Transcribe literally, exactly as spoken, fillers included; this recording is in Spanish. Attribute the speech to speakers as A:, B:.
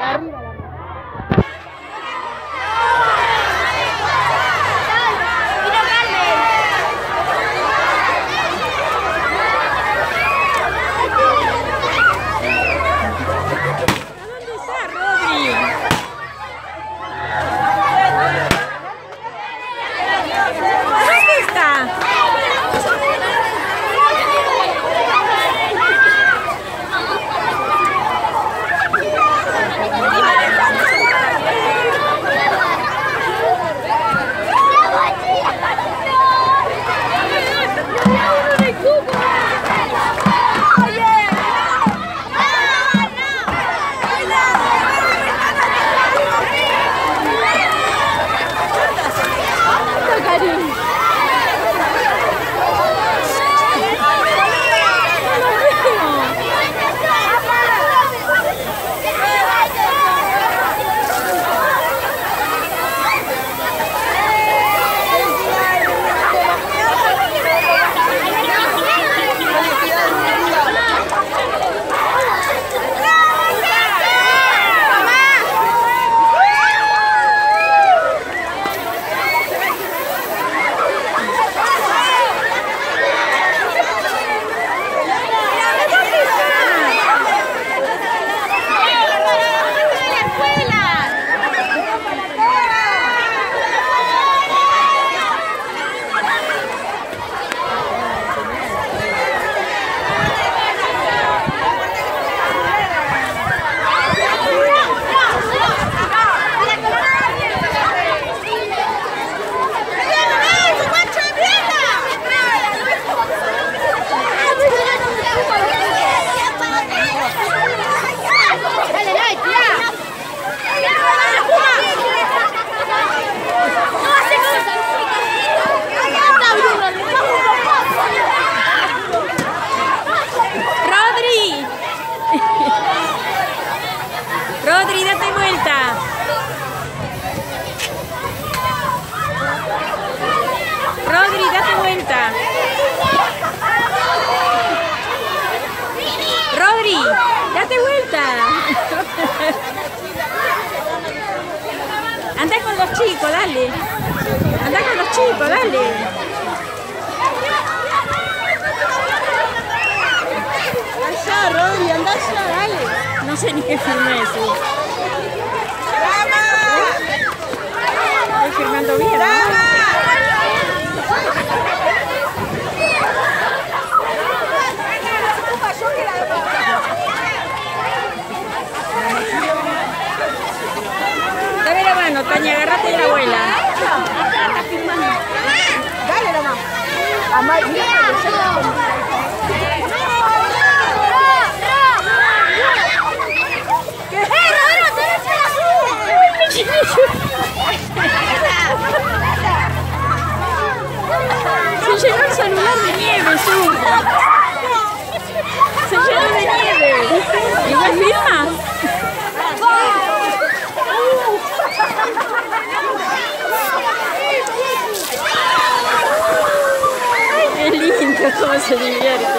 A: arriba.
B: Rodri, date vuelta. Rodri, date vuelta. Rodri, date vuelta. Anda con los chicos, dale. Anda con los chicos, dale.
A: Allá, Rodri, anda allá, dale.
B: No sé ni qué filmé eso. Estoy filmando bien, ¿no? Dame la mano, Tania, agárrate de la abuela.
A: Dale nomás. Amá, mira,
B: se llenó el celular de nieve, Su. Se llenó de nieve. ¿Igual filma? Qué lindo cómo se divierte.